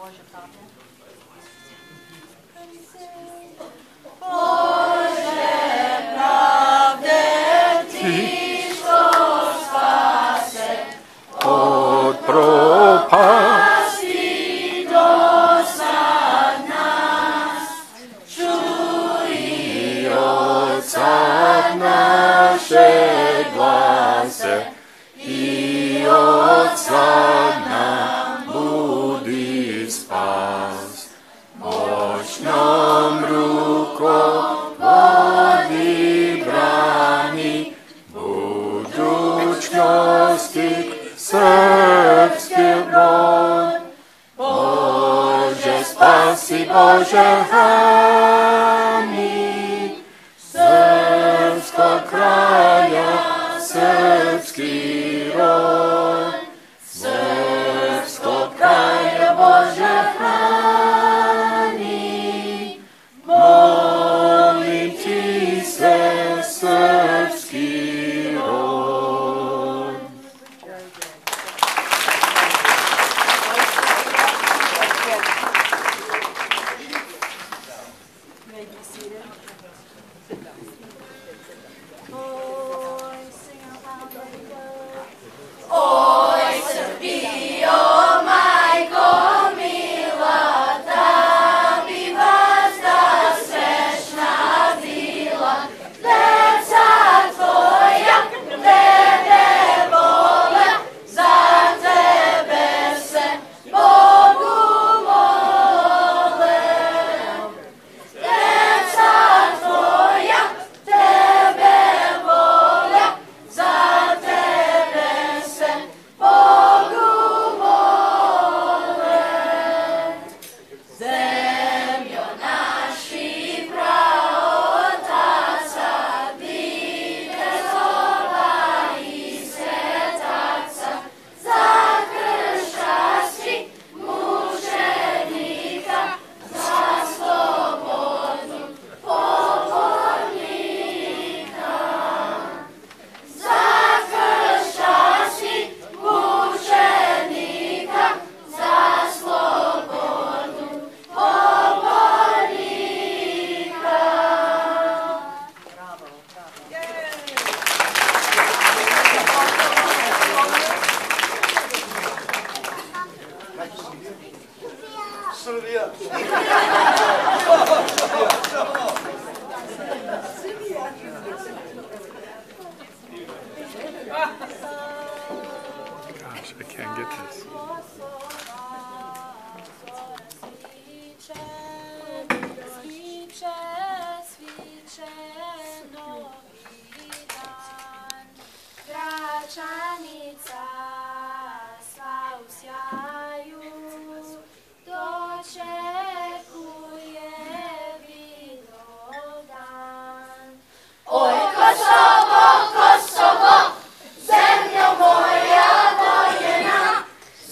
Bože pravde. Bože pravde, Ti što spase od propasti dosad nas, čuj od sad naše glase i od sad nam budi spas. Moćnom rukom vodi brani budućnosti srpski brod. Bože spasi, Bože hrani srpskog kraja, srpski rod. Srpskog kraja, Bože hrani, molim Ti se, srpski rod. Oj, Srbijo, majko mila, da bi vazda srećna bila. Deca tvoja tebe vole, za tebe se Bogu mole. Deca tvoja tebe vole, za tebe se Bogu mole. Zemljo naši praotaca, vitezova i svetaca, za kršćanski mučenika, za slobodu pobornika. Za kršćanski mučenika, za slobodu pobornika. Bravo, bravo. Srbija. Gosh, I can't get this. Sviće novi dan, Gračanica sva u sjaju, dočekuje Vidovdan. Oj, Kosovo, Kosovo, zemljo moja voljena,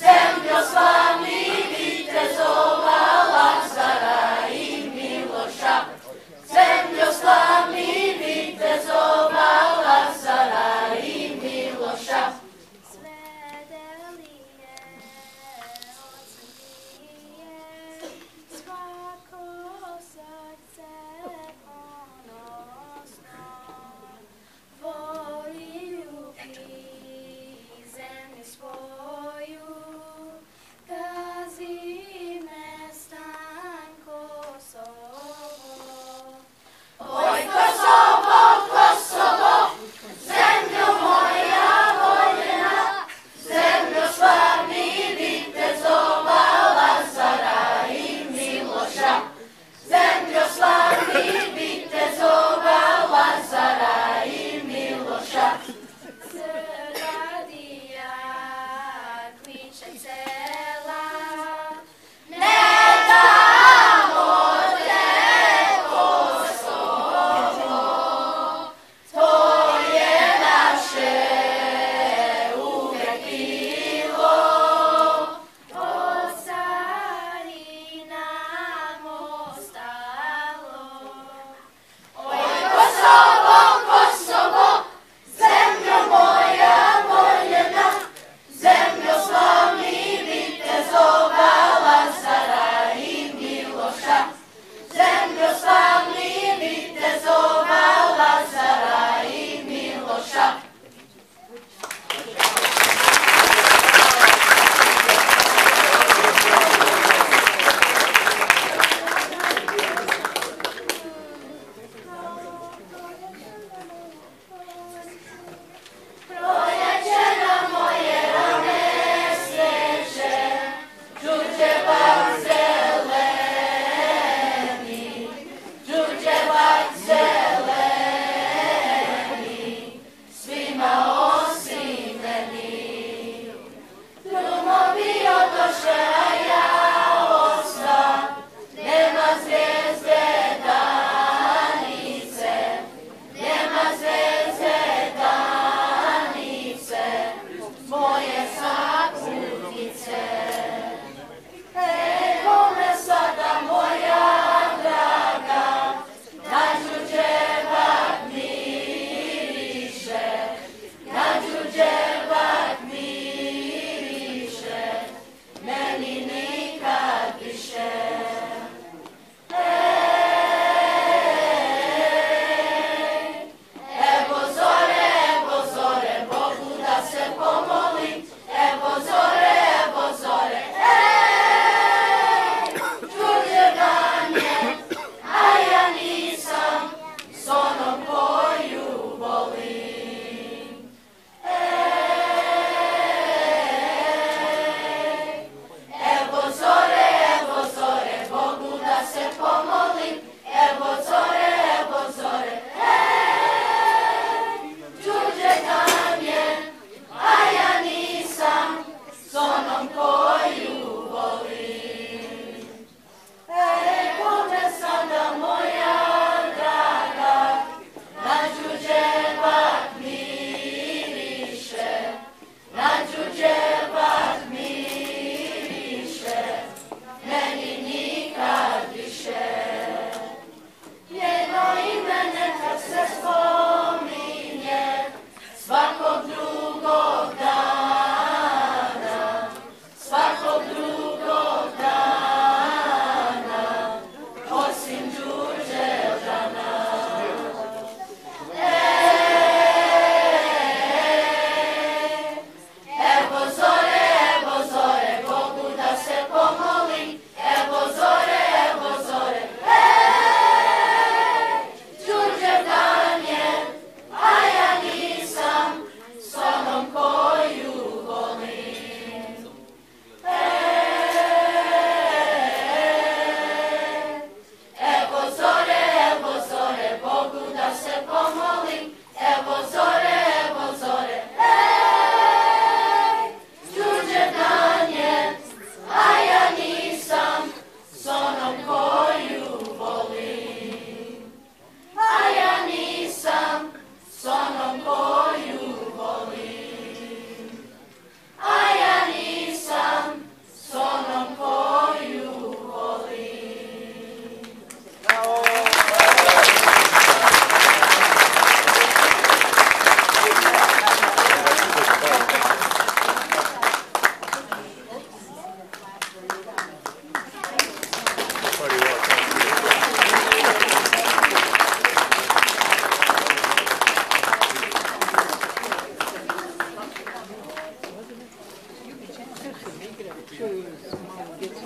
show you some more.